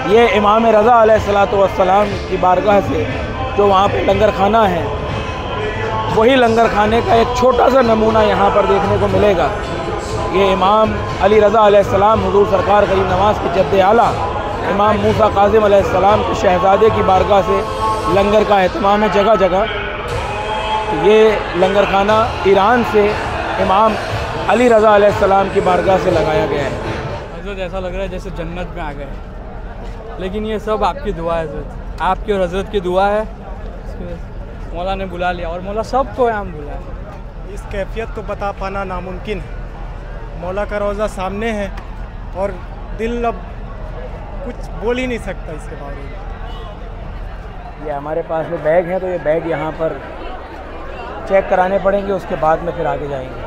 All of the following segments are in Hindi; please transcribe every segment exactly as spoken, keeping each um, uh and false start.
ये इमाम रज़ा अलैहिस्सलातु वस्सलाम की बारगाह से जो वहाँ पे लंगर खाना है, वही लंगर खाने का एक छोटा सा नमूना यहाँ पर देखने को मिलेगा। ये इमाम अली रज़ा अलैहिस्सलाम हुज़ूर सरकार करीम नवाज़ के जद्द आला इमाम मूसा काज़िम अलैहिस्सलाम के शहज़ादे की बारगाह से लंगर का एहतमाम है जगह जगह। तो ये लंगर खाना ईरान से इमाम अली रज़ा अलैहिस्सलाम की बारगाह से लगाया गया है। हज़रत ऐसा लग रहा है जैसे जन्नत में आ गए, लेकिन ये सब आपकी दुआ है हज़रत, आपकी और हज़रत की दुआ है। मौला ने बुला लिया और मौला सबको यहाँ बुलाया। इस कैफियत को बता पाना नामुमकिन है। मौला का रोज़ा सामने है और दिल अब कुछ बोल ही नहीं सकता इसके बारे में। ये हमारे पास में बैग हैं, तो ये बैग यहाँ पर चेक कराने पड़ेंगे, उसके बाद में फिर आगे जाएंगे।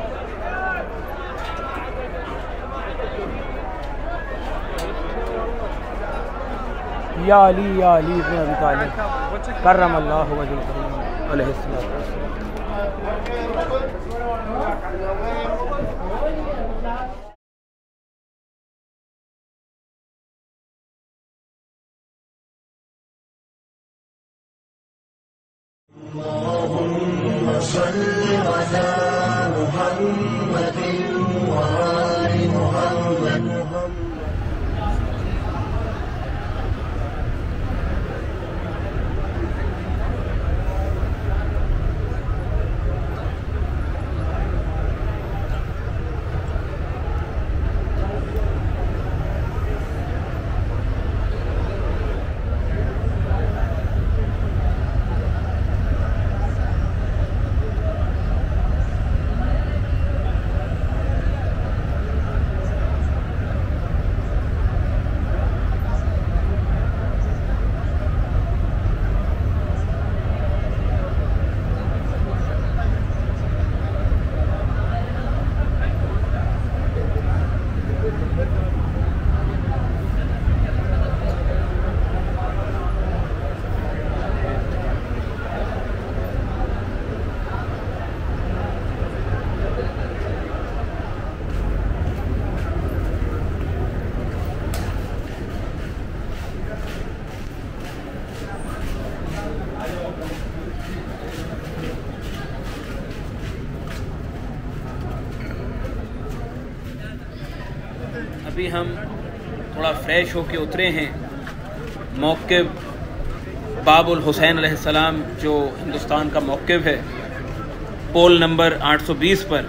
या अली या अली इब्न अबी तालिब कर्रमल्लाहु वजहहु अलैहिस्सलाम। अल्लाहुम्मा सल्लि अला मुहम्मदिन व आलि मुहम्मद। अभी हम थोड़ा फ्रेश होके उतरे हैं मौक़िब बाबुल हुसैन अलैहिस्सलाम, जो हिंदुस्तान का मौक़िब है, पोल नंबर आठ सौ बीस पर।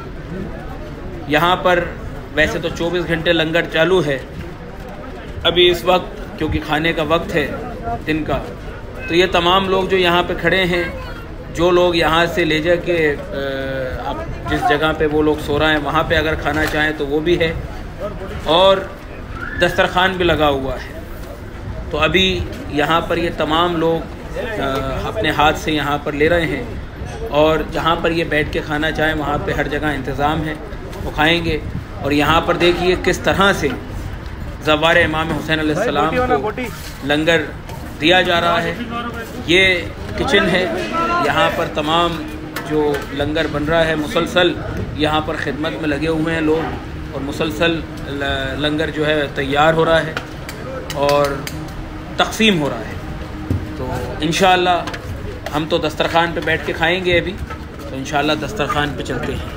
यहाँ पर वैसे तो चौबीस घंटे लंगर चालू है, अभी इस वक्त क्योंकि खाने का वक्त है दिन का, तो ये तमाम लोग जो यहाँ पे खड़े हैं, जो लोग यहाँ से ले जाके अब जिस जगह पे वो लोग सो रहे हैं वहाँ पे अगर खाना चाहें तो वो भी है, और दस्तरखान भी लगा हुआ है। तो अभी यहाँ पर ये तमाम लोग अपने हाथ से यहाँ पर ले रहे हैं, और जहाँ पर ये बैठ के खाना चाहें वहाँ पे हर जगह इंतज़ाम है, वो खाएँगे। और यहाँ पर देखिए किस तरह से ज़वार इमाम हुसैन अलैहिस्सलाम को लंगर दिया जा रहा है। ये किचन है, यहाँ पर तमाम जो लंगर बन रहा है, मुसलसल यहाँ पर खिदमत में लगे हुए हैं लोग, और मुसलसल लंगर जो है तैयार हो रहा है और तक़सीम हो रहा है। तो इंशाअल्लाह हम तो दस्तरखान पे बैठ के खाएंगे अभी, तो इंशाअल्लाह दस्तरखान पे चलते हैं।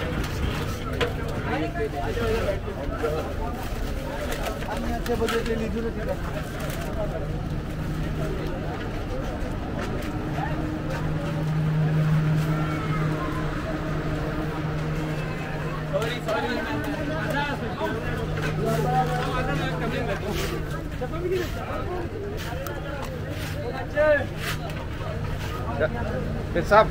फिर साहब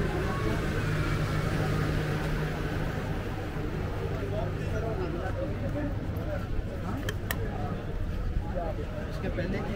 इसके पहले की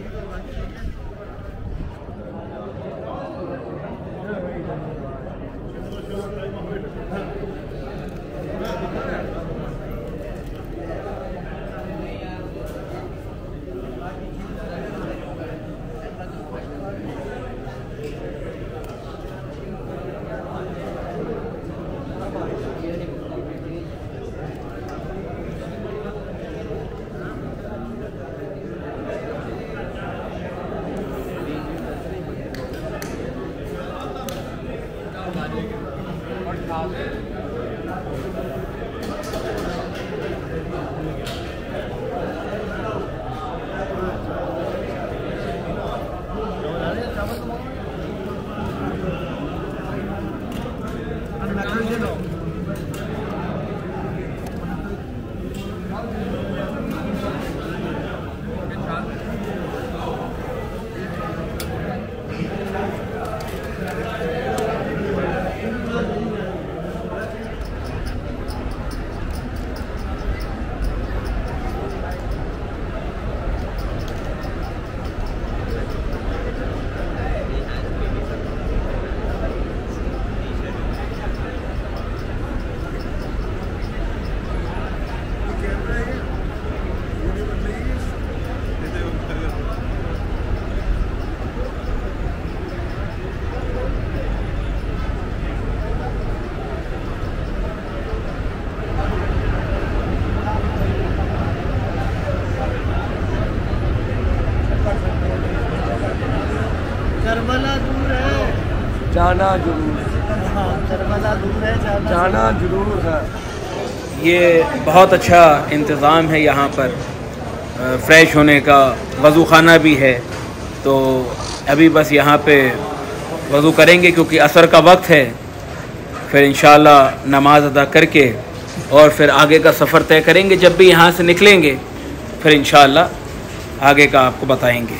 करबला दूर है, जाना जरूर, हाँ करबला दूर है, जाना जाना जरूर है। ये बहुत अच्छा इंतज़ाम है यहाँ पर फ़्रेश होने का, वज़ू ख़ाना भी है। तो अभी बस यहाँ पे वज़ू करेंगे क्योंकि असर का वक्त है। फिर इंशाअल्लाह नमाज अदा करके और फिर आगे का सफ़र तय करेंगे। जब भी यहाँ से निकलेंगे फिर इंशाअल्लाह आगे का आपको बताएंगे।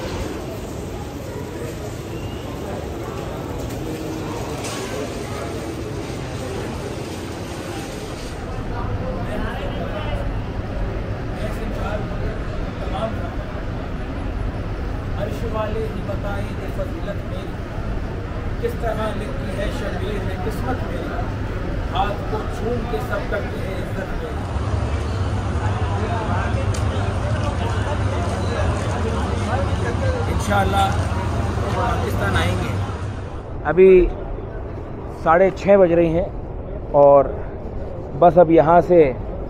वाले ही बताएं कि फजीलत मेरी किस तरह लिखी है शबीर में किस्मत मेरी, हाथ को छूम के सब करते हैं इज्जत मेरी। इंशाअल्लाह पाकिस्तान आएंगे। अभी साढ़े छः बज रही हैं और बस अब यहाँ से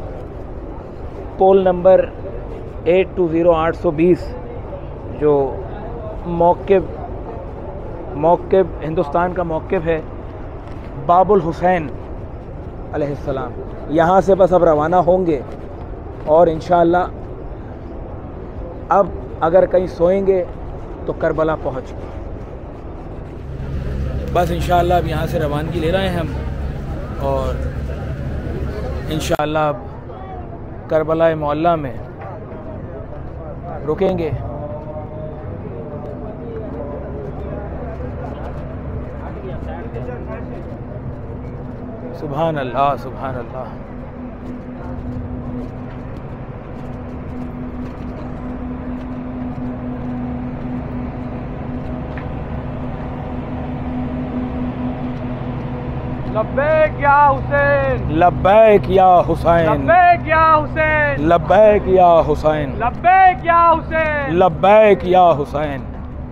poll number eight two zero आठ सौ बीस जो मौक़िफ़ मौक़िफ़ हिंदुस्तान का मौक़िफ़ है बाबुल हुसैन अलैहिस्सलाम, यहाँ से बस अब रवाना होंगे और इंशाअल्लाह अब अगर कहीं सोएंगे तो करबला पहुँच गए। बस इंशाअल्लाह अब यहाँ से रवानगी ले रहे हैं हम और इंशाअल्लाह अब करबला मोहल्ला में रुकेंगे। सुभान अल्लाह, सुभान अल्लाह। लब्बैक या हुसैन, लब्बैक या हुसैन, लब्बैक या हुसैन, लब्बैक या हुसैन, लब्बैक या हुसैन, लब्बैक या हुसैन।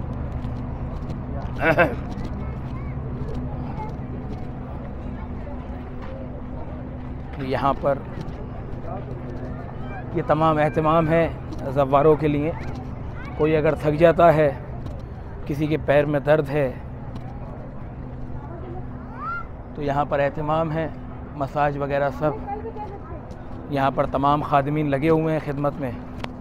यहाँ पर ये तमाम एहतमाम है ज़व्वारों के लिए। कोई अगर थक जाता है, किसी के पैर में दर्द है तो यहाँ पर एहतमाम है, मसाज वगैरह सब यहाँ पर तमाम खादिमीन लगे हुए हैं खिदमत में।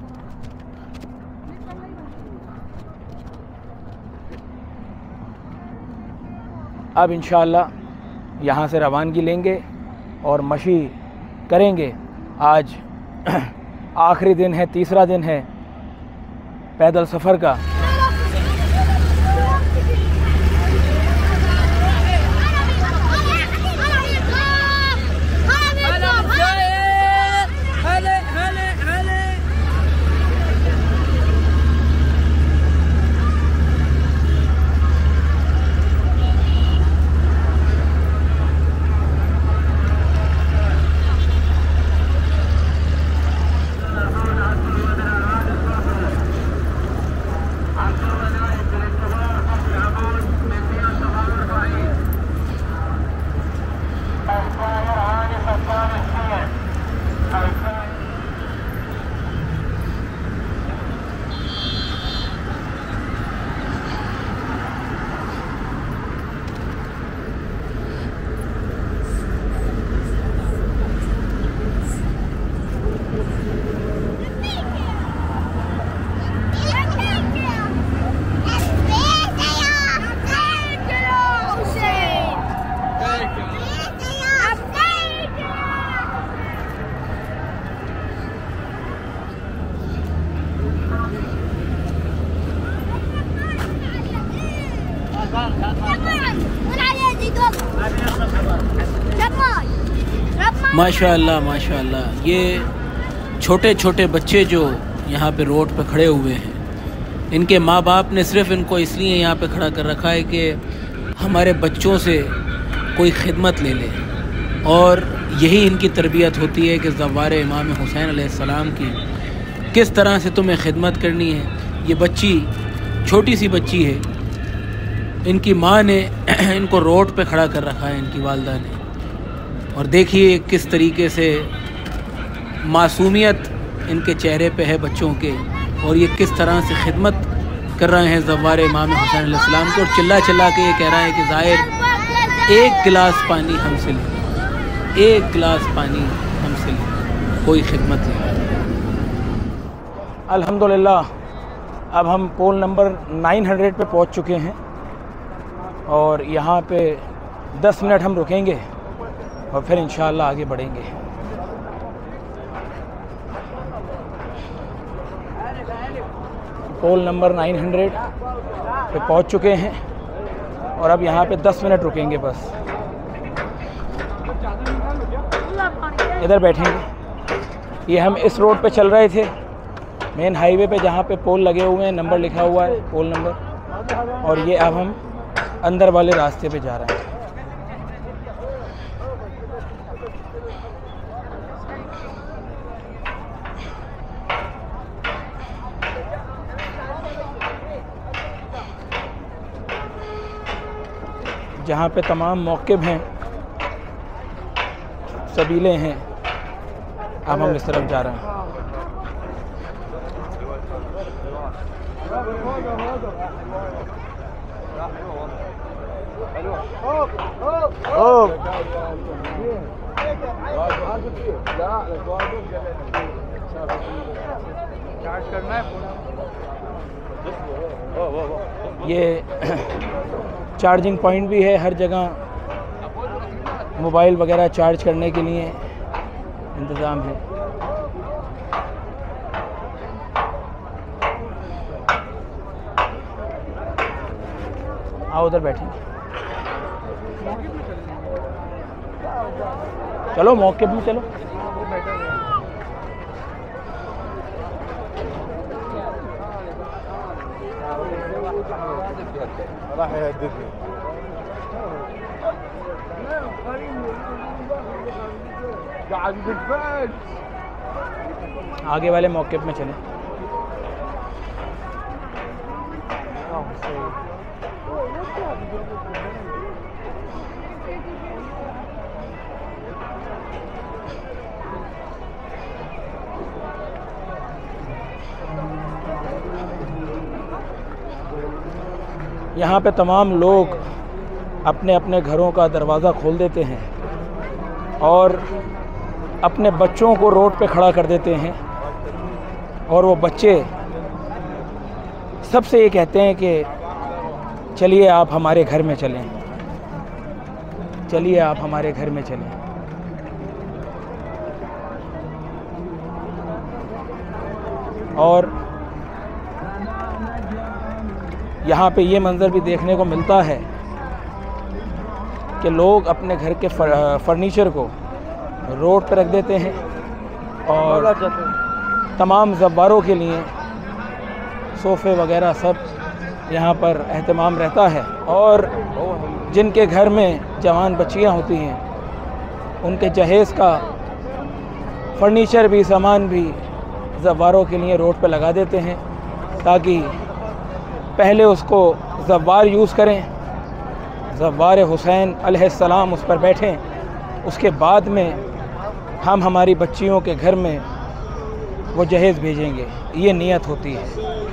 अब इंशाअल्लाह यहाँ से रवानगी लेंगे और मशी करेंगे। आज आखिरी दिन है, तीसरा दिन है पैदल सफ़र का। माशाअल्लाह माशाअल्लाह। ये छोटे छोटे बच्चे जो यहाँ पे रोड पे खड़े हुए हैं, इनके माँ बाप ने सिर्फ इनको इसलिए यहाँ पे खड़ा कर रखा है कि हमारे बच्चों से कोई खिदमत ले ले, और यही इनकी तरबियत होती है कि ज़व्वार इमाम हुसैन अलैहिस्सलाम की किस तरह से तुम्हें खिदमत करनी है। ये बच्ची छोटी सी बच्ची है, इनकी माँ ने इनको रोड पे खड़ा कर रखा है, इनकी वालदा ने, और देखिए किस तरीके से मासूमियत इनके चेहरे पे है बच्चों के, और ये किस तरह से खिदमत कर रहे हैं ज़व्वार इमाम हुसैन अलैहिस्सलाम को। और चिल्ला चिल्ला के ये कह रहा है कि ज़ाहिर एक गिलास पानी हमसे ले, एक गिलास पानी हमसे ले, कोई खिदमत नहीं। अल्हम्दुलिल्लाह, अब हम पोल नंबर नौ सौ पे पहुंच चुके हैं, और यहाँ पे दस मिनट हम रुकेंगे और फिर इंशाअल्लाह आगे बढ़ेंगे। पोल नंबर नौ सौ पे पहुंच चुके हैं, और अब यहाँ पे दस मिनट रुकेंगे बस। इधर बैठेंगे। ये हम इस रोड पे चल रहे थे, मेन हाईवे पे, जहाँ पे पोल लगे हुए हैं, नंबर लिखा हुआ है पोल नंबर, और ये अब हम अंदर वाले रास्ते पे जा रहे हैं। जहाँ पे तमाम मौक़िफ़ हैं, सबीले हैं, अब हम इस तरफ जा रहे हैं। ये चार्जिंग पॉइंट भी है, हर जगह मोबाइल वगैरह चार्ज करने के लिए इंतज़ाम है। आओ उधर बैठेंगे। चलो मौके पे चलो। आगे वाले मौके में चले। यहाँ पे तमाम लोग अपने अपने घरों का दरवाज़ा खोल देते हैं और अपने बच्चों को रोड पे खड़ा कर देते हैं, और वो बच्चे सबसे ये कहते हैं कि चलिए आप हमारे घर में चलें, चलिए आप हमारे घर में चलें। और यहाँ पे ये मंज़र भी देखने को मिलता है कि लोग अपने घर के फर्नीचर को रोड पर रख देते हैं, और तमाम ज़व्वारों के लिए सोफ़े वगैरह सब यहाँ पर एहतमाम रहता है। और जिनके घर में जवान बच्चियाँ होती हैं, उनके जहेज़ का फर्नीचर भी, सामान भी ज़व्वारों के लिए रोड पर लगा देते हैं, ताकि पहले उसको ज़व्वार यूज़ करें, ज़व्वार हुसैन अलैहिस्सलाम उस पर बैठें, उसके बाद में हम हमारी बच्चियों के घर में वो जहेज़ भेजेंगे। ये नियत होती है।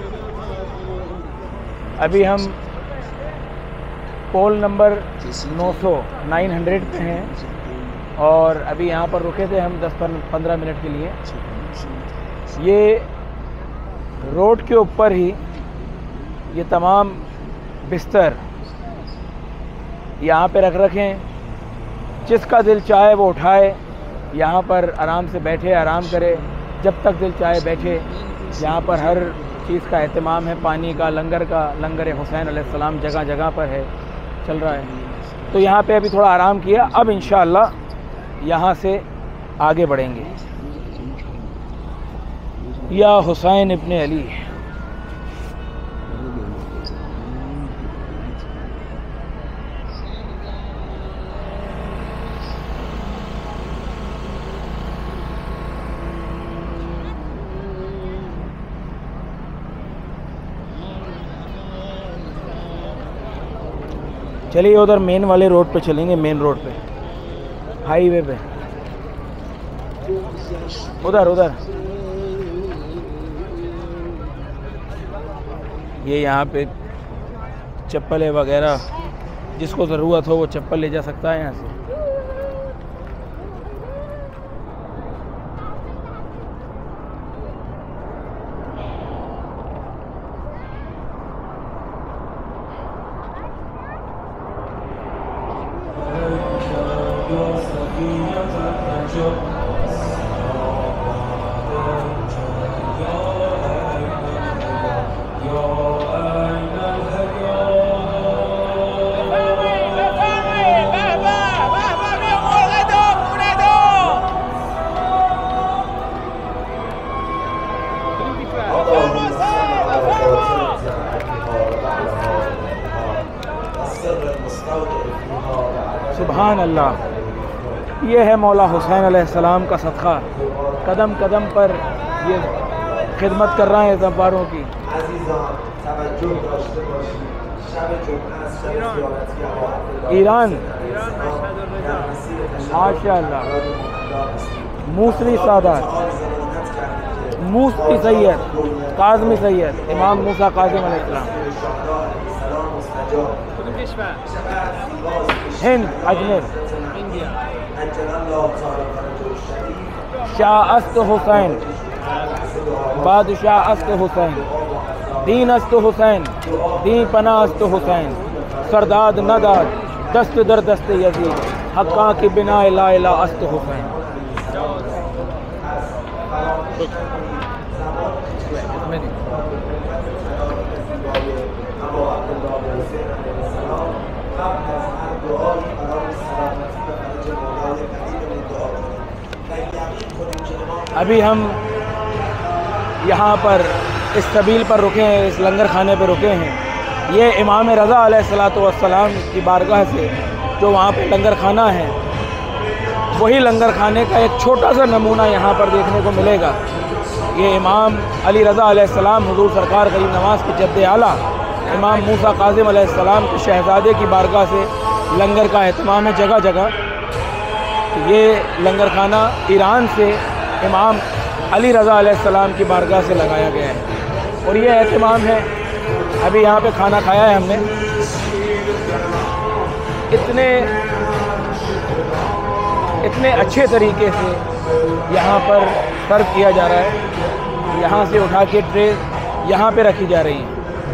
अभी हम पोल नंबर नौ सौ नौ सौ पे हैं, और अभी यहाँ पर रुके थे हम दस पंद्रह मिनट के लिए। ये रोड के ऊपर ही ये तमाम बिस्तर यहाँ पे रख रखें, जिसका दिल चाहे वो उठाए, यहाँ पर आराम से बैठे, आराम करे, जब तक दिल चाहे बैठे। यहाँ पर हर चीज़ का एहतमाम है, पानी का, लंगर का, लंगर हुसैन अलैहिस्सलाम जगह जगह पर है, चल रहा है। तो यहाँ पे अभी थोड़ा आराम किया। अब इंशाअल्लाह यहाँ से आगे बढ़ेंगे। या हुसैन इब्ने अली। चलिए उधर मेन वाले रोड पे चलेंगे, मेन रोड पे, हाईवे पे, उधर उधर। ये यहाँ पे चप्पलें वगैरह जिसको ज़रूरत हो वो चप्पल ले जा सकता है यहाँ से। सुभान अल्लाह। ये है मौला हुसैन अलैहिस्सलाम का सदक़ा। कदम कदम पर ये खिदमत कर रहे हैं ज़ब्बारों की। ईरान, माशाअल्लाह। मूसवी सादात, मूसवी सैयद, काज़मी सैयद, इमाम मूसा काज़िम अलैहिस्सलाम। हिंद, अजमेर। शाह अस्त हुसैन, बादशाह अस्त हुसैन, दीन अस्त हुसैन, दी पना अस्त हुसैन, सरदाद नदाद, दस्त दर दस्त यजीद, हक्का की बिना ला इला अस्त हुसैन। अभी हम यहाँ पर इस सबील पर रुके हैं, इस लंगर खाने पर रुके हैं। ये इमाम रज़ा अलैहिस्सलातु वस्सलाम की बारगाह से जो वहाँ पे लंगर खाना है, वही लंगर खाने का एक छोटा सा नमूना यहाँ पर देखने को मिलेगा। ये इमाम अली रज़ा अलैहिस्सलाम हुज़ूर सरकार गरीब नवाज़ के जद्द आला इमाम मूसा काज़िम अलैहिस्सलाम के शहज़ादे की बारगाह से लंगर का एहतमाम है जगह जगह। ये लंगर खाना ईरान से इमाम अली रज़ा अलैहिस्सलाम की बारगाह से लगाया गया है और ये एहतमाम है। अभी यहाँ पे खाना खाया है हमने। इतने इतने अच्छे तरीके से यहाँ पर सर्व किया जा रहा है। यहाँ से उठा के ट्रे यहाँ पे रखी जा रही है।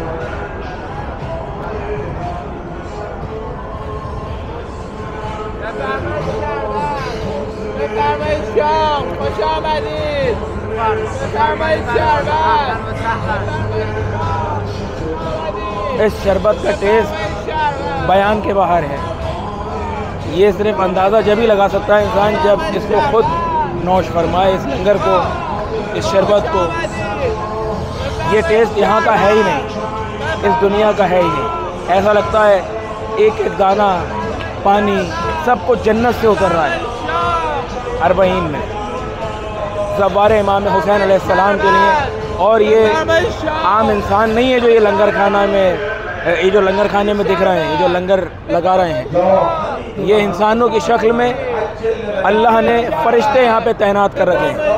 इस शरबत का टेस्ट बयान के बाहर है। ये सिर्फ अंदाज़ा जब ही लगा सकता है इंसान जब इसको खुद नौश फरमाए, इस लंगर को, इस शरबत को। ये टेस्ट यहाँ का है ही नहीं, इस दुनिया का है ही नहीं। ऐसा लगता है एक एक दाना पानी सब कुछ जन्नत से उतर रहा है। अरबईन में ज़बार इमाम हुसैन अलैहिस्सलाम के लिए। और ये आम इंसान नहीं है जो ये लंगर खाना में, ये जो लंगर खाने में दिख रहे हैं, ये जो लंगर लगा रहे हैं, ये इंसानों की शक्ल में अल्लाह ने फरिश्ते यहाँ पे तैनात कर रखे हैं।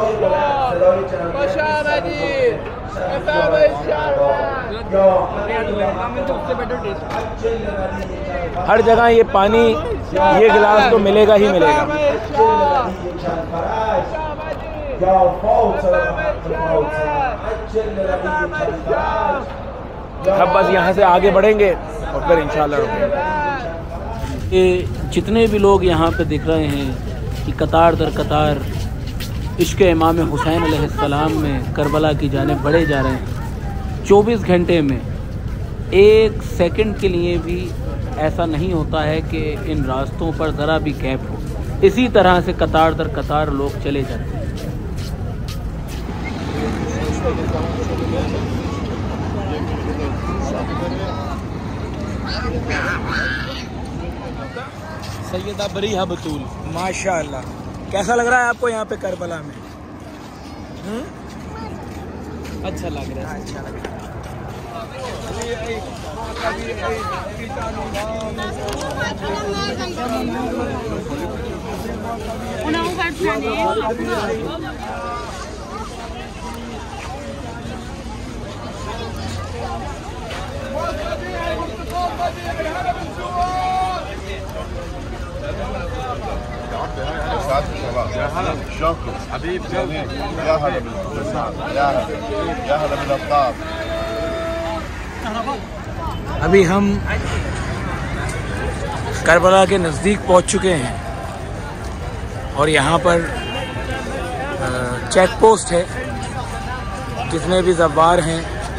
हर जगह ये पानी, ये गिलास तो मिलेगा ही मिलेगा। अब बस यहाँ से आगे बढ़ेंगे और फिर इंशाल्लाह रुकेंगे। ये जितने भी लोग यहाँ पे दिख रहे हैं कि कतार दर कतार इश्क़ इमाम हुसैन अलैहिस्सलाम में करबला की जानिब बढ़े जा रहे हैं। चौबीस घंटे में एक सेकंड के लिए भी ऐसा नहीं होता है कि इन रास्तों पर ज़रा भी गैप हो। इसी तरह से कतार दर कतार लोग चले जाते हैं। सैयदा बरीहा बतूल, माशाअल्लाह। कैसा लग रहा है आपको यहाँ पे करबला में? हुँ? अच्छा लग रहा है। अच्छा लग रहा है। يا هلا شكرا حبيبي يا هلا بالابطال يا هلا يا هلا بالابطال। अभी हम करबला के नज़दीक पहुंच चुके हैं और यहाँ पर चेक पोस्ट है। जितने भी ज़वार हैं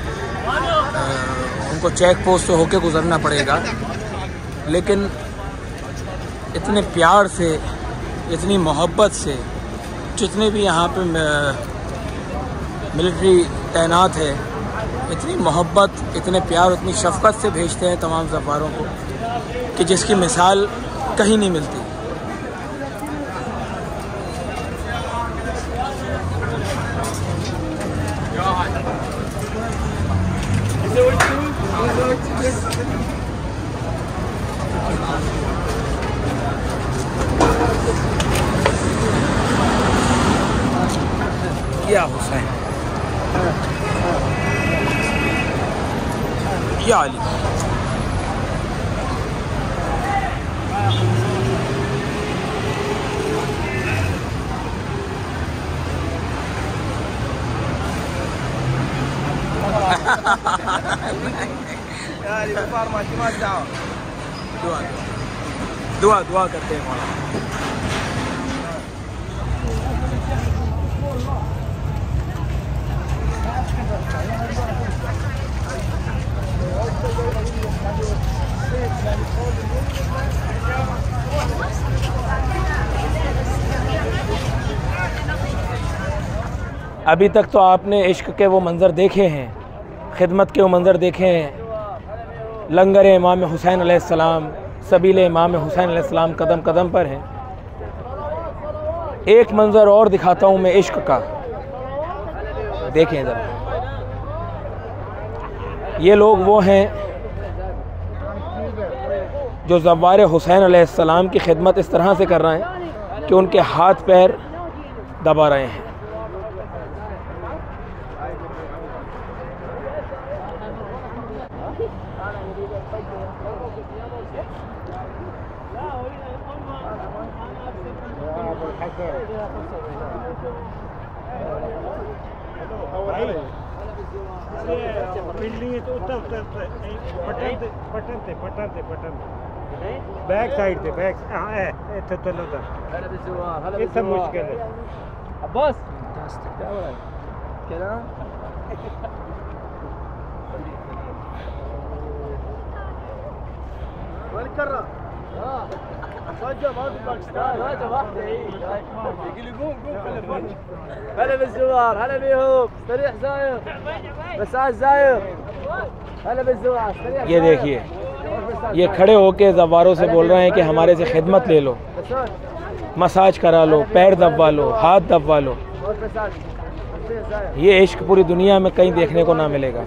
उनको चेक पोस्ट से होके गुज़रना पड़ेगा, लेकिन इतने प्यार से, इतनी मोहब्बत से जितने भी यहाँ पे मिलिट्री तैनात है, इतनी मोहब्बत, इतने प्यार, इतनी शफ़क़त से भेजते हैं तमाम ज़वारों को कि जिसकी मिसाल कहीं नहीं मिलती। या हुसैन, या अली। दुआ दुआ दुआ करते हैं मौला। अभी तक तो आपने इश्क के वो मंज़र देखे हैं, खिदमत के वो मंज़र देखे हैं। लंगर इमाम हुसैन अलैहिस्सलाम, सबील इमाम हुसैन अलैहिस्सलाम कदम कदम पर हैं। एक मंज़र और दिखाता हूँ मैं इश्क का, देखें ज़रा। ये लोग वो हैं जो ज़वार हुसैन अलैहिस्सलाम की खिदमत इस तरह से कर रहे हैं कि उनके हाथ पैर दबा रहे हैं। बैक साइड पे बैक हाँ है इतना चलो था इतना मुश्किल है عباس كده وين الكرة؟ اه صجة ما في باكستان هذا واحدة يجي لي قوم قوم هلا بالزوار هلا بيهم استريح زاير بس عايز زاير هلا بالزوار استريح। ये देखिए, ये खड़े होके ज़वारों से बोल रहे हैं कि हमारे से खिदमत ले लो, मसाज करा लो, पैर दबवा लो, हाथ दबवा लो। ये इश्क पूरी दुनिया में कहीं देखने को ना मिलेगा।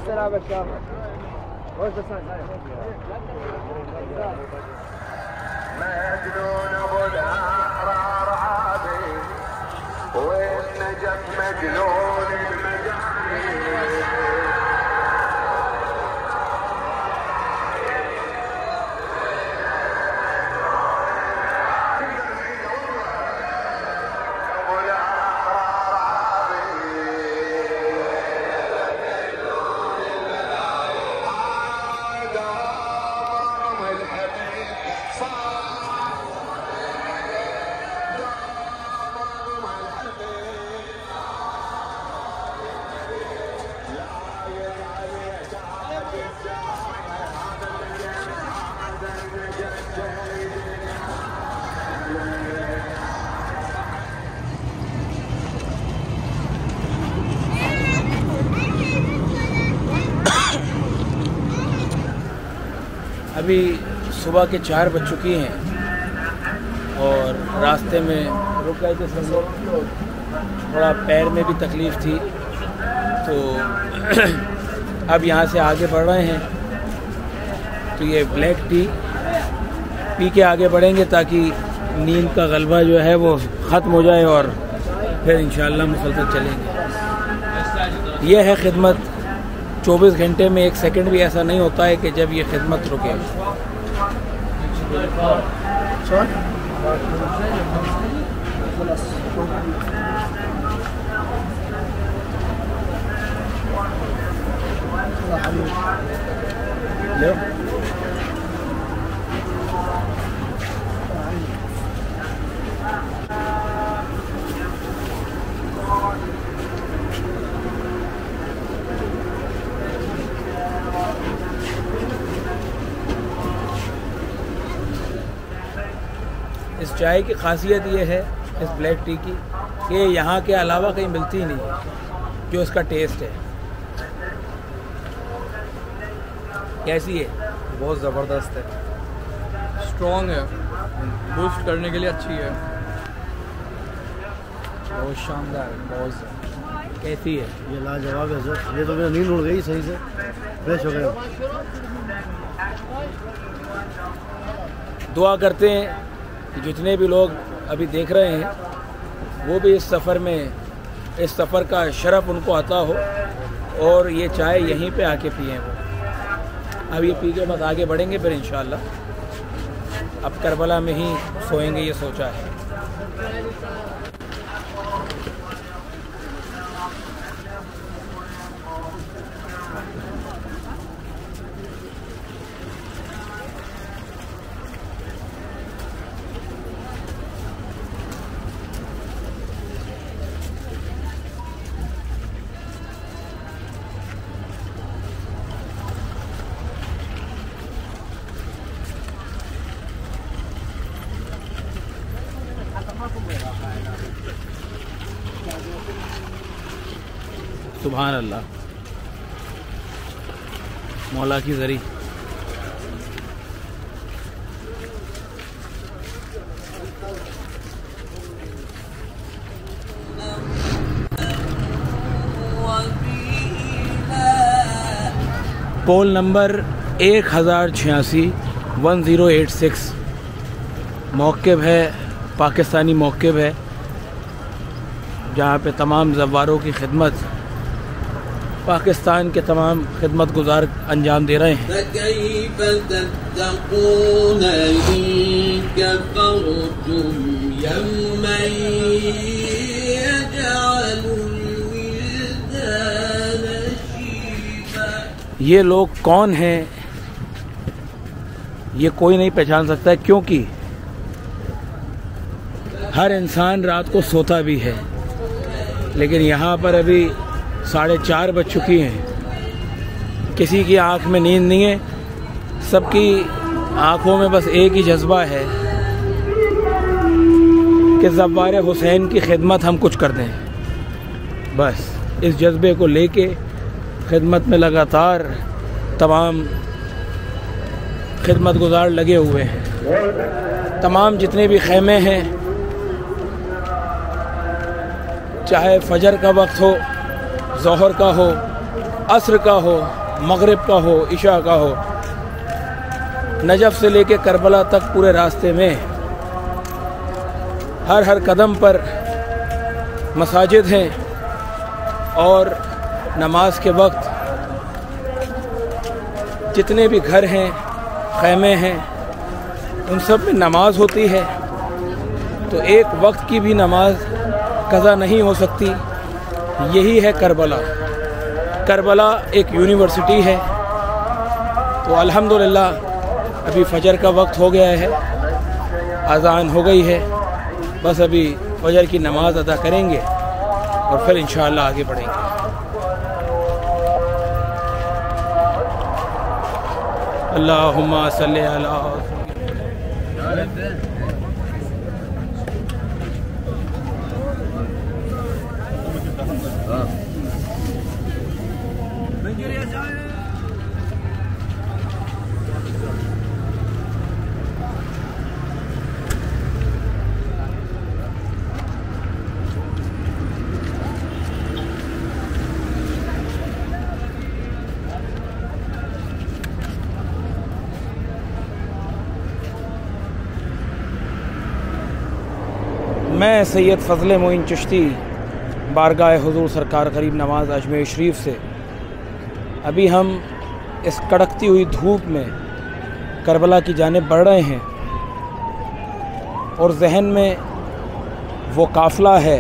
अभी सुबह के चार बज चुकी हैं और रास्ते में रुक गए थे सब लोग, थोड़ा पैर में भी तकलीफ़ थी, तो अब यहाँ से आगे बढ़ रहे हैं। तो ये ब्लैक टी पी के आगे बढ़ेंगे ताकि नींद का गलबा जो है वो ख़त्म हो जाए और फिर इंशाअल्लाह मुसलसल चलेंगे। ये है खिदमत। चौबीस घंटे में एक सेकंड भी ऐसा नहीं होता है कि जब ये खिदमत रुके। लो इस चाय की खासियत ये है, इस ब्लैक टी की, कि यहाँ के अलावा कहीं मिलती नहीं है, जो इसका टेस्ट है। कैसी है? बहुत ज़बरदस्त है, स्ट्रॉन्ग है, बूस्ट करने के लिए अच्छी है, बहुत शानदार, बहुत। कैसी है? ये लाजवाब है सर, ये तो मेरी नींद उड़ गई सही से, फ्रेश हो गया। दुआ करते हैं कि जितने भी लोग अभी देख रहे हैं वो भी इस सफ़र में, इस सफ़र का शरफ़ उनको अता हो और ये चाय यहीं पे आके पिए वो। अब ये पी के बस आगे बढ़ेंगे फिर इंशाअल्लाह अब करबला में ही सोएंगे, ये सोचा है। सुभान अल्लाह, मौला की ज़री। पोल नंबर एक हज़ार छियासी वन ज़ीरो एट सिक्स मौक़िब है, पाकिस्तानी मौक़िब है, जहाँ पे तमाम ज़व्वारों की खिदमत पाकिस्तान के तमाम खिदमत गुजार अंजाम दे रहे हैं। ये लोग कौन हैं ये कोई नहीं पहचान सकता है, क्योंकि हर इंसान रात को सोता भी है, लेकिन यहाँ पर अभी साढ़े चार बज चुकी हैं, किसी की आंख में नींद नहीं है, सबकी आंखों में बस एक ही जज्बा है कि ज़व्वार हुसैन की खिदमत हम कुछ कर दें। बस इस जज्बे को लेके खिदमत में लगातार तमाम खिदमत गुजार लगे हुए हैं। तमाम जितने भी खैमे हैं, चाहे फजर का वक्त हो, ज़ोहर का हो, असर का हो, मगरिब का हो, इशा का हो, नजफ़ से लेके करबला तक पूरे रास्ते में हर हर कदम पर मसाजिद हैं और नमाज के वक्त जितने भी घर हैं, खैमे हैं, उन सब में नमाज होती है। तो एक वक्त की भी नमाज कज़ा नहीं हो सकती। यही है करबला। करबला एक यूनिवर्सिटी है। तो अल्हम्दुलिल्लाह अभी फ़जर का वक्त हो गया है, अज़ान हो गई है, बस अभी फ़जर की नमाज़ अदा करेंगे और फिर इंशाअल्लाह आगे बढ़ेंगे। अल्लाहुम्मा सल्ली अला मैं सैयद फ़ज़ल मोइन चिश्ती बारगाह हुज़ूर सरकार करीब नवाज़ अजमेर शरीफ से अभी हम इस कड़कती हुई धूप में करबला की जानिब बढ़ रहे हैं और जहन में वो काफ़िला है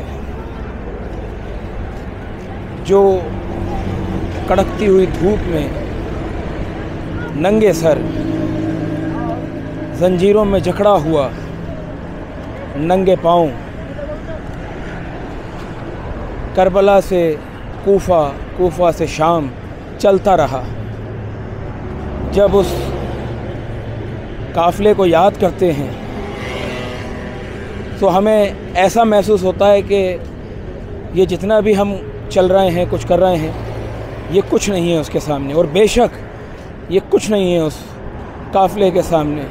जो कड़कती हुई धूप में नंगे सर जंजीरों में जकड़ा हुआ नंगे पाँव करबला से कूफा, कूफा से शाम चलता रहा। जब उस काफ़िले को याद करते हैं तो हमें ऐसा महसूस होता है कि ये जितना भी हम चल रहे हैं, कुछ कर रहे हैं, ये कुछ नहीं है उसके सामने। और बेशक ये कुछ नहीं है उस काफ़िले के सामने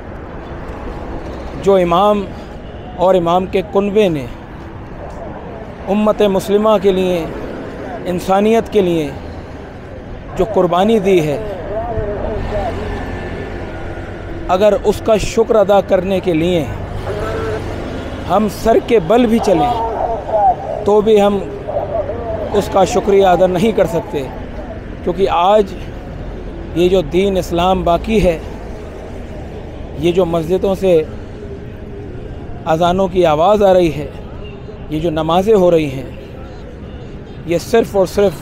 जो इमाम और इमाम के कुनबे ने उम्मत मुस्लिमा के लिए, इंसानियत के लिए जो कुर्बानी दी है, अगर उसका शुक्र अदा करने के लिए हम सर के बल भी चलें तो भी हम उसका शुक्रिया अदा नहीं कर सकते, क्योंकि आज ये जो दीन इस्लाम बाकी है, ये जो मस्जिदों से अज़ानों की आवाज़ आ रही है, ये जो नमाज़ें हो रही हैं, ये सिर्फ़ और सिर्फ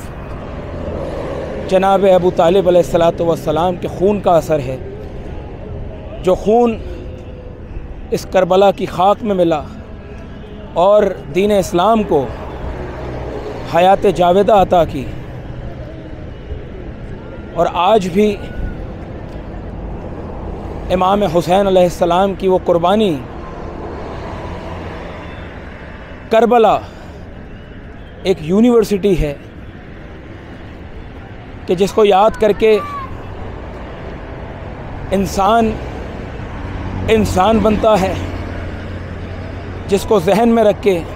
जनाब अबू तालिब अलैहिस्सलातु वस्सलाम के खून का असर है, जो खून इस करबला की खाक में मिला और दीन इस्लाम को हयात जावेदा अता की। और आज भी इमाम हुसैन अलैहिस्सलाम की वो कुर्बानी करबला एक यूनिवर्सिटी है कि जिसको याद करके इंसान इंसान बनता है, जिसको जहन में रख के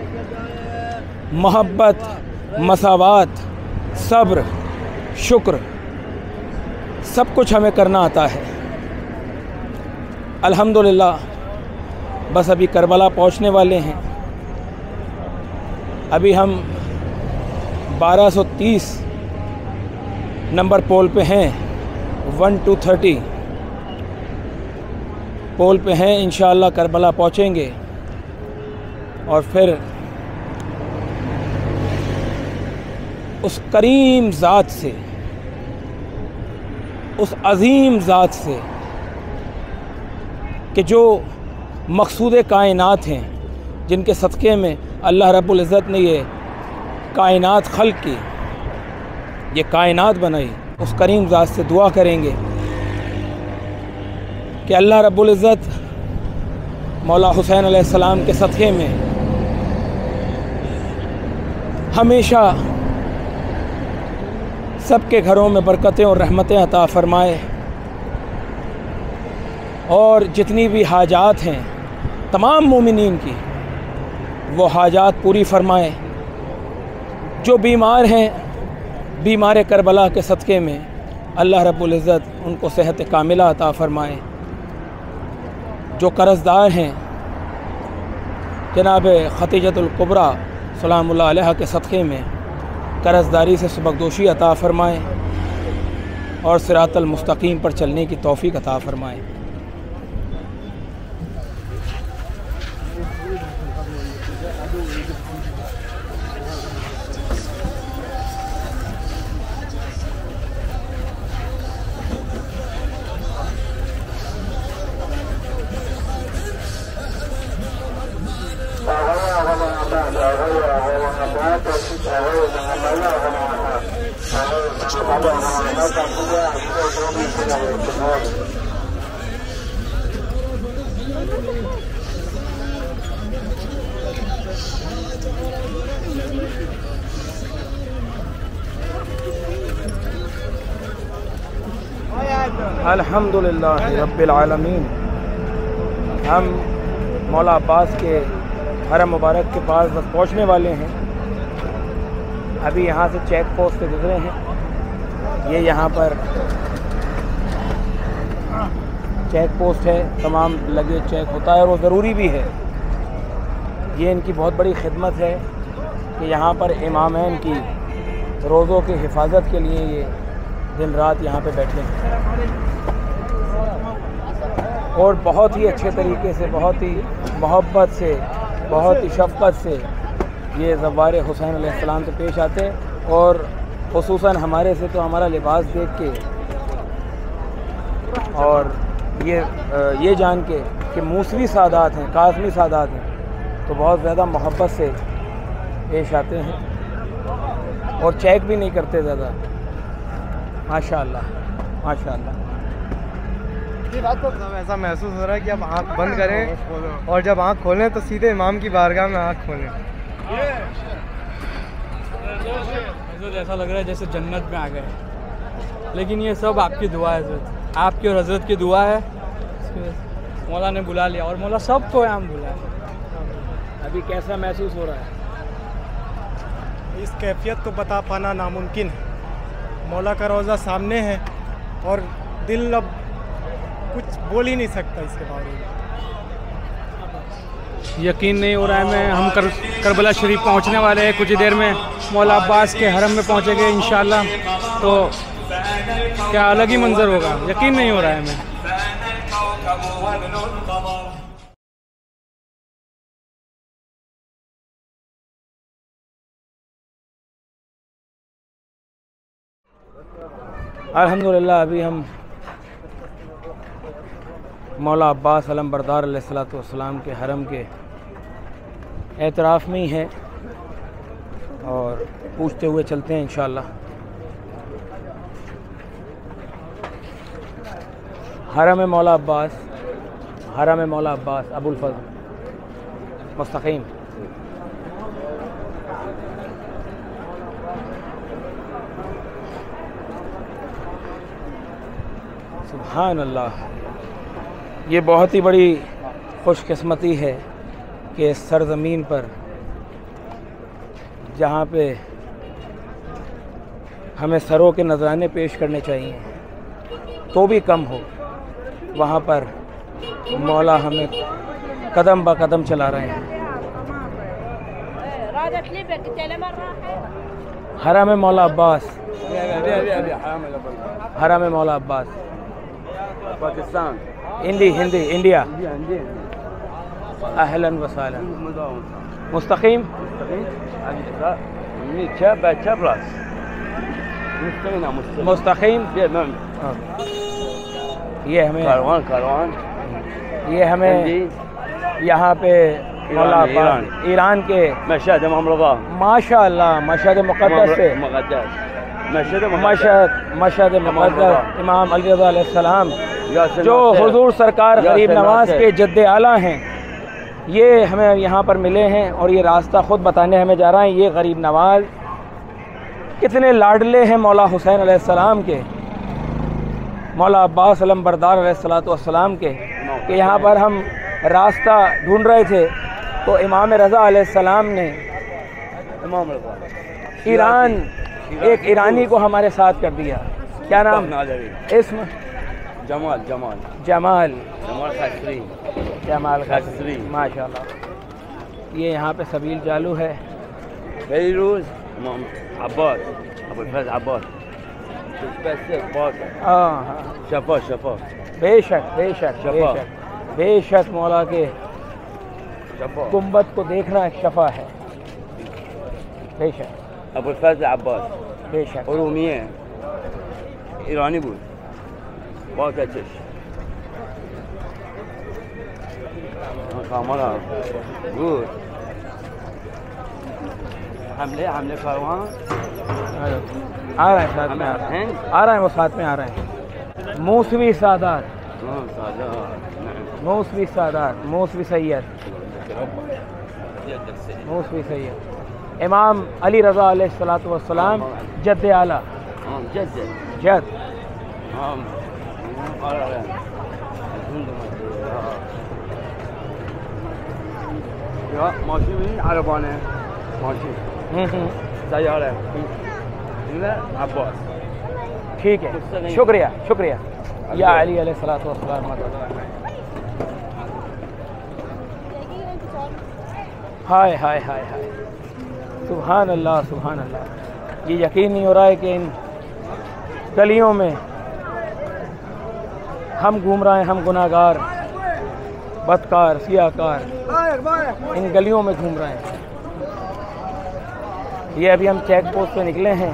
मोहब्बत, मसावात, सब्र, शुक्र सब कुछ हमें करना आता है। अल्हम्दुलिल्लाह बस अभी करबला पहुंचने वाले हैं। अभी हम बारह सौ तीस नंबर पोल पे हैं, वन टू थर्टी पोल पे हैं। इंशाअल्लाह करबला पहुंचेंगे और फिर उस करीम ज़ात से, उस अज़ीम ज़ात से कि जो मक़सूद कायनात हैं, जिनके सदक़े में अल्लाह रब्बुल इज़्ज़त ने ये कायनात खल्क़ की, ये कायनात बनाई, उस करीम ज़ात से दुआ करेंगे कि अल्लाह रब्बुल इज़्ज़त मौला हुसैन अलैहिस्सलाम के सदक़े में हमेशा सबके घरों में बरकतें और रहमतें अता फ़रमाए और जितनी भी हाजात हैं तमाम मोमिनीन की वो हाजात पूरी फ़रमाए। जो बीमार हैं, बीमार करबला के सदक़े में अल्लाह रब्बुल इज़्ज़त उनको सेहत कामिला अता फ़रमाए। जो कर्ज़दार हैं जनाब खतीजतुल कुबरा सलामुल्लाह अलैहा के सदक़े में कर्ज़दारी से सबकदोशी अता फ़रमाए और सिरातल मुस्तकीम पर चलने की तौफ़ीक़ अता फ़रमाए। अल्हम्दुलिल्लाह रब्बिल आलमीन। हम मौला अब्बास के हरम मुबारक के पास बस पहुँचने वाले हैं। अभी यहाँ से चेक पोस्ट से गुजरे हैं। ये यहाँ पर चेक पोस्ट है, तमाम लगेज चेक होता है और वो ज़रूरी भी है। ये इनकी बहुत बड़ी खिदमत है कि यहाँ पर इमामैन की रोज़ों की हिफाजत के लिए ये दिन रात यहाँ पे बैठे हैं और बहुत ही अच्छे तरीके से, बहुत ही मोहब्बत से, बहुत ही शफ़क़त से ये ज़व्वार हुसैन अलैहिस्सलाम से पेश आते हैं। और ख़ुसूसन हमारे से तो हमारा लिबास देख के और ये ये जान के कि मूसवी सादात हैं, काज़मी सादात हैं, तो बहुत ज़्यादा मोहब्बत से पेश आते हैं और चेक भी नहीं करते ज़्यादा। माशाअल्लाह माशाअल्लाह। ये बात तो मतलब ऐसा महसूस हो रहा है कि अब आँख बंद करें और जब आँख खोलें तो सीधे इमाम की बारगाह में आँख खोलें। हज़रत ऐसा लग रहा है जैसे जन्नत में आ गए, लेकिन ये सब आपकी दुआ है हज़रत, आपकी और हज़रत की दुआ है। मौला ने बुला लिया और मौला सब को यहाँ बुलाया। अभी कैसा महसूस हो रहा है? इस कैफियत को बता पाना नामुमकिन है। मौला का रोज़ा सामने है और दिल अब कुछ बोल ही नहीं सकता इसके बारे में। यकीन नहीं हो रहा है। मैं हम कर, करबला शरीफ पहुंचने वाले हैं कुछ ही देर में, मौला अब्बास के हरम में पहुंचेंगे इंशाल्लाह। तो क्या अलग ही मंजर होगा, यकीन नहीं हो रहा है। मैं अल्हम्दुलिल्लाह अभी हम मौला अब्बास अलम बरदार अलैहिस्सलातु वस्सलाम के हरम के एतराफ़ में ही हैं और पूछते हुए चलते हैं इंशाअल्लाह। हरम मौला अब्बास, हरम मौला अब्बास अबुल फज़ल मुस्तक़ीम। सुभान अल्लाह। ये बहुत ही बड़ी खुशकिस्मती है कि इस सरज़मीन पर जहाँ पे हमें सरों के नजराने पेश करने चाहिए तो भी कम हो, वहाँ पर मौला हमें कदम ब कदम चला रहे हैं। हरम मौला अब्बास, हरम मौला अब्बास पाकिस्तान, हिंदी हिंदी इंडिया। अहलन व सहलन। मुस्तक़ीम मुस्तक़ीम। ये हमें कारवान कारवान ये हमें यहाँ पे मौला अब्बास ईरान के मशहद माशाअल्लाह मशहद मुक़द्दस से मशहद मशहद मुक़द्दस इमाम अली रज़ा अलैहिस्सलाम जो हुजूर सरकार गरीब नवाज के जद्दे आला हैं, ये हमें यहाँ पर मिले हैं और ये रास्ता ख़ुद बताने हमें जा रहा है। ये गरीब नवाज कितने लाडले हैं मौला हुसैन अलैहिस्सलाम के, मौला अब्बास अलम बरदार अलैहिस्सलातु वस्सलाम के, कि यहाँ पर हम रास्ता ढूंढ रहे थे तो इमाम रज़ा अलैहिस्सलाम ने इमाम रज़ा ईरान एक ईरानी को हमारे साथ कर दिया। क्या नाम? इसम जमाल जमाल जमाल जमाल खसरी जमाल खसरी माशाल्लाह। ये यहाँ पे सबील चालू है। बेरूज इमाम अब्बास अबुल फज़ल अब्बास हाँ हाँ शफा शफा बेशक बेशक बेशक बेशक मौला के गुंबद को देखना एक शफा है। बेशक अबुल फज़ल अब्बास बेशक उरूमी है, ईरानी बोल बहुत अच्छे हमारा गुड हमले हमले कारवां आ रहे हैं साथ में आ रहे हैं आ रहे हैं वो साथ में आ रहे हैं। Mousavi Sadat Mousavi Sadat Mousavi Syed Mousavi Syed इमाम अली रज़ा अलैहिस्सलातु वस्सलाम जद्दे आला जद जद ماشي من عربانه ماشي سيارة لا عباس ठीक है शुक्रिया शुक्रिया या अली अलैहिस्सलातु वस्सलाम। हाय हाय हाय हाय, सुभान अल्लाह सुभान अल्लाह। ये यकीन नहीं हो रहा है कि इन गलियों में हम घूम रहे हैं, हम गुनाहगार, बदकार, सियाकार इन गलियों में घूम रहे हैं। ये अभी हम चेक पोस्ट पे निकले हैं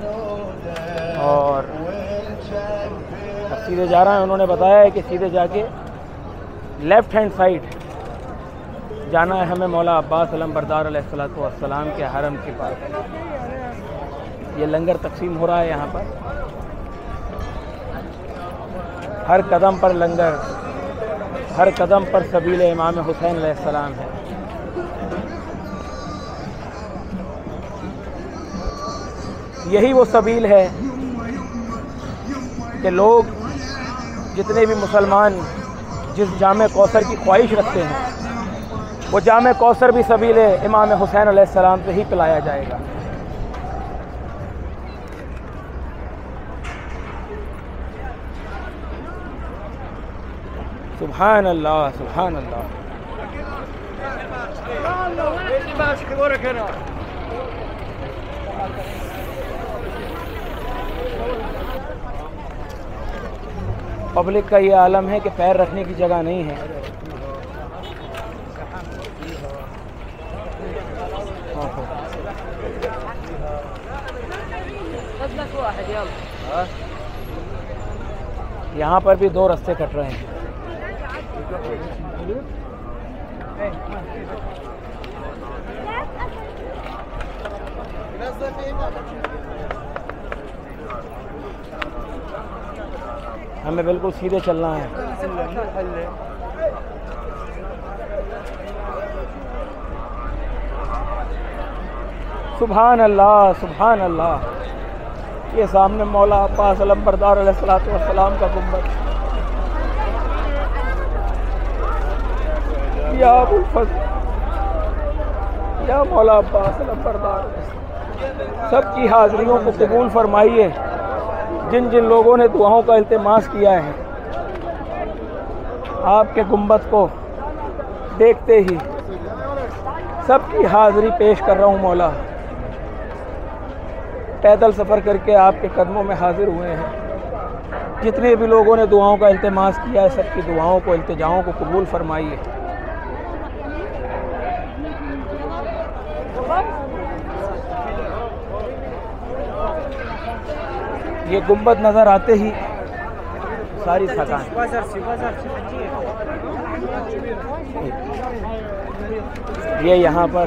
और अब सीधे जा रहे हैं। उन्होंने बताया है कि सीधे जाके लेफ़्ट हैंड साइड जाना है हमें मौला अब्बास अलमबरदार अलैहिस्सलातु वस्सलाम के हरम के पास। ये लंगर तकसीम हो रहा है यहाँ पर, हर कदम पर लंगर, हर कदम पर सबील इमाम हुसैन अलैहिस्सलाम है। यही वो सबील है कि लोग जितने भी मुसलमान जिस जामे कौसर की ख्वाहिश रखते हैं, वो जामे कौसर भी सबील इमाम हुसैन अलैहिस्सलाम से ही पिलाया जाएगा। सुभान अल्लाह सुभान अल्लाह। पब्लिक का ये आलम है कि पैर रखने की जगह नहीं है। यहाँ पर भी दो रास्ते कट रहे हैं। हमें बिल्कुल सीधे चलना है। सुभान अल्लाह सुभान अल्लाह। ये सामने मौला अब्बास अलमबरदार अलैहिस्सलातु वस्सलाम का गुंबद, या अबुल फज़ल, या मौला अब्बास अलमबरदार, सबकी हाज़िरियों को कबूल फरमाइए। जिन जिन लोगों ने दुआओं का इल्तिमास किया है, आपके गुंबद को देखते ही सबकी हाज़िरी पेश कर रहा हूँ मौला। पैदल सफ़र करके आपके कदमों में हाजिर हुए हैं। जितने भी लोगों ने दुआओं का इल्तिमास किया है, सबकी दुआओं को, इल्तिजाओं को कबूल फरमाइए। ये गुंबद नज़र आते ही सारी थकान, ये यहाँ पर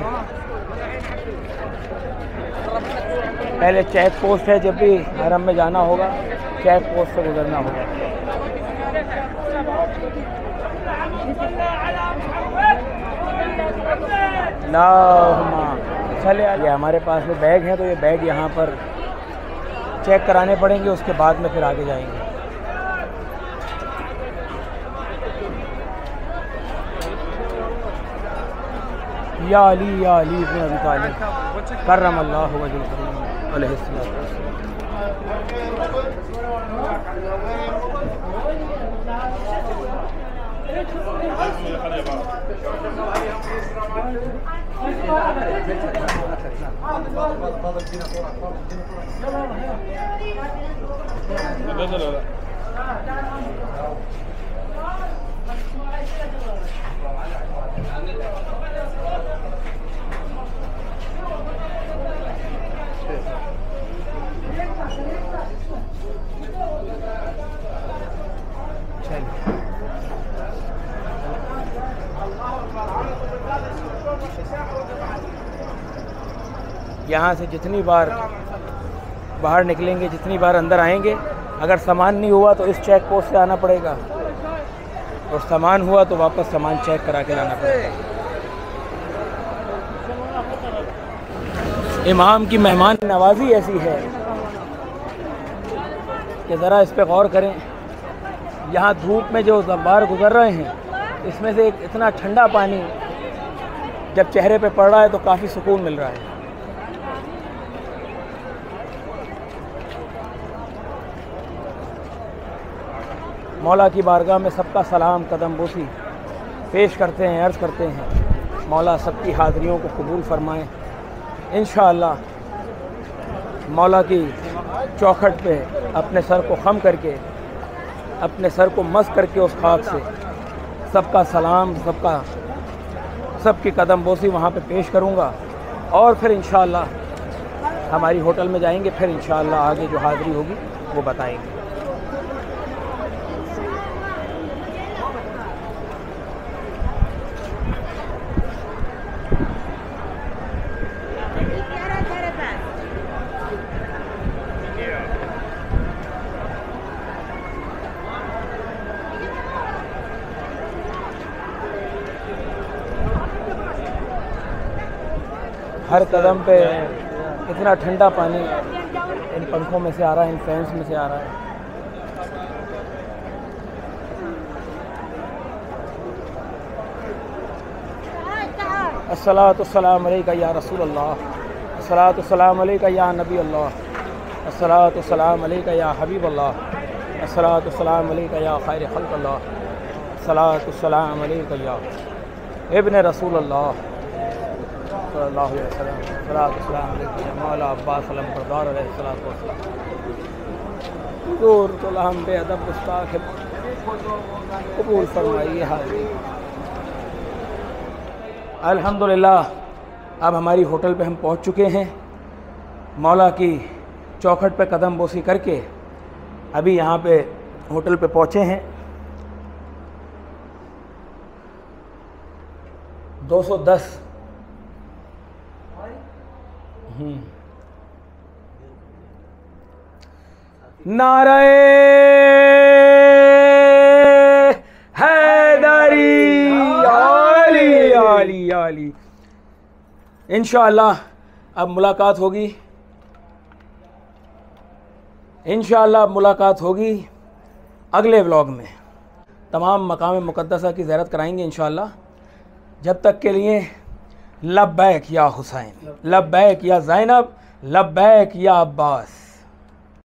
पहले चेक पोस्ट है। जब भी हरम में जाना होगा चेक पोस्ट से गुजरना होगा। अल्लाहुम्मा चले। ये हमारे पास में बैग हैं, तो ये बैग यहाँ पर चेक कराने पड़ेंगे, उसके बाद में फिर आगे जाएंगे। या अली या अली इब्न अबी तालिब करमल्लाहु वजहहु अलैहिस्सलाम। यहाँ से जितनी बार बाहर निकलेंगे, जितनी बार अंदर आएंगे, अगर सामान नहीं हुआ तो इस चेक पोस्ट से आना पड़ेगा, और सामान हुआ तो वापस सामान चेक करा के लाना पड़ेगा। इमाम की मेहमान नवाजी ऐसी है कि ज़रा इस पे गौर करें। यहाँ धूप में जो ज़ब्बार गुजर रहे हैं, इसमें से एक इतना ठंडा पानी जब चेहरे पे पड़ रहा है तो काफ़ी सुकून मिल रहा है। मौला की बारगाह में सबका सलाम कदम बोसी पेश करते हैं, अर्ज़ करते हैं मौला सबकी हाज़िरियों को कबूल फरमाए। इंशाअल्लाह मौला की चौखट पे अपने सर को खम करके, अपने सर को मस करके उस खाक से सबका सलाम, सबका सबकी कदम बोसी वहाँ पे पेश करूँगा और फिर इंशाअल्लाह हमारी होटल में जाएंगे। फिर इंशाअल्लाह आगे जो हाज़िरी होगी वो बताएंगे। हर कदम पे इतना ठंडा पानी इन पंखों में से आ रहा है, इन फैंस में से आ रहा है। अस्सलातु वस्सलामु अलैका या रसूल अल्लाह, अस्सलातु वस्सलामु अलैका या नबी अल्लाह, अस्सलातु वस्सलामु अलैका या हबीब अल्लाह, अस्सलातु वस्सलामु अलैका या खैर खल्क़ अल्लाह, अस्सलातु वस्सलामु अलैका या इब्न रसूल अल्लाह सल्लल्लाहु अलैहि वसल्लम, अस्सलातु वस्सलामु अलैका या मौला अब्बास अलमबरदार अलैहिस्सलातु वस्सलाम। दूर तो हम बेअदब गुस्ताख कबूल फरमाइए हाज़िरी। अल्हम्दुलिल्लाह अब हमारी होटल पे हम पहुंच चुके हैं। मौला की चौखट पे कदम बोसी करके अभी यहाँ पे होटल पे पहुँचे हैं। दो सौ दस नारे हैदरी आली आली आली। इंशाअल्लाह अब मुलाकात होगी, इंशाअल्लाह अब मुलाकात होगी अगले व्लॉग में। तमाम मकाम मुक़द्दसा की ज़ियारत कराएंगे इंशाअल्लाह। जब तक के लिए लब्बैक या हुसैन, लब्बैक या ज़ैनब, लब्बैक या अब्बास।